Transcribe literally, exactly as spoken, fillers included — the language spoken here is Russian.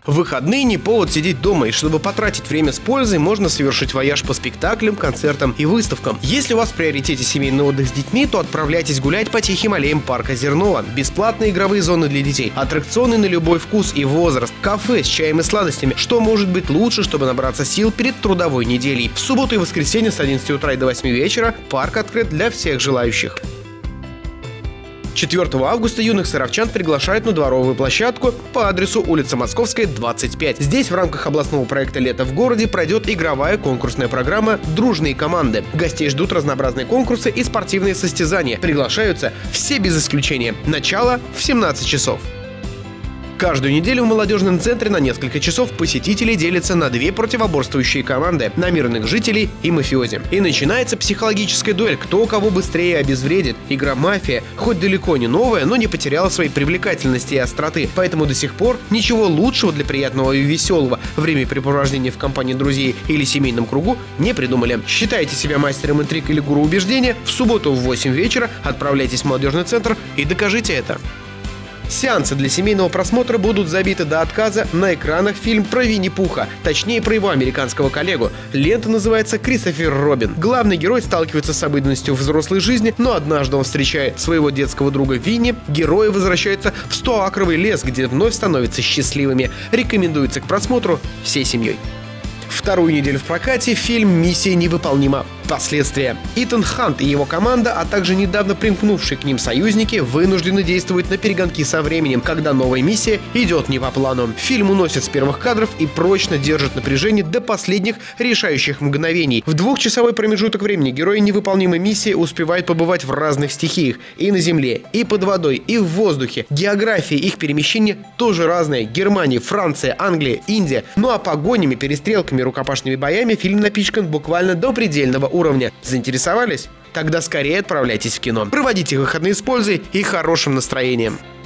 В выходные не повод сидеть дома, и чтобы потратить время с пользой, можно совершить вояж по спектаклям, концертам и выставкам. Если у вас в приоритете семейный отдых с детьми, то отправляйтесь гулять по тихим аллеям парка Зернова. Бесплатные игровые зоны для детей, аттракционы на любой вкус и возраст, кафе с чаем и сладостями. Что может быть лучше, чтобы набраться сил перед трудовой неделей? В субботу и воскресенье с одиннадцати утра и до восьми вечера парк открыт для всех желающих. четвёртого августа юных саровчан приглашают на дворовую площадку по адресу улица Московская, двадцать пять. Здесь в рамках областного проекта «Лето в городе» пройдет игровая конкурсная программа «Дружные команды». Гостей ждут разнообразные конкурсы и спортивные состязания. Приглашаются все без исключения. Начало в семнадцать часов. Каждую неделю в молодежном центре на несколько часов посетители делятся на две противоборствующие команды – на мирных жителей и мафиози. И начинается психологическая дуэль, кто кого быстрее обезвредит. Игра «Мафия» хоть далеко не новая, но не потеряла своей привлекательности и остроты. Поэтому до сих пор ничего лучшего для приятного и веселого времяпрепровождения в компании друзей или семейном кругу не придумали. Считайте себя мастером интриг или гуру убеждения? В субботу в восемь вечера отправляйтесь в молодежный центр и докажите это. Сеансы для семейного просмотра будут забиты до отказа. На экранах фильм про Винни-Пуха, точнее про его американского коллегу. Лента называется «Кристофер Робин». Главный герой сталкивается с обыденностью взрослой жизни, но однажды он встречает своего детского друга Винни. Герои возвращаются в стоакровый лес, где вновь становятся счастливыми. Рекомендуется к просмотру всей семьей. Вторую неделю в прокате фильм «Миссия невыполнима. Последствия». Итан Хант и его команда, а также недавно примкнувшие к ним союзники, вынуждены действовать на перегонки со временем, когда новая миссия идет не по плану. Фильм уносит с первых кадров и прочно держит напряжение до последних решающих мгновений. В двухчасовой промежуток времени герои невыполнимой миссии успевают побывать в разных стихиях: и на земле, и под водой, и в воздухе. География их перемещения тоже разная: Германия, Франция, Англия, Индия. Ну а погонями, перестрелками, рукопашными боями фильм напичкан буквально до предельного уровня. Заинтересовались? Тогда скорее отправляйтесь в кино. Проводите выходные с пользой и хорошим настроением.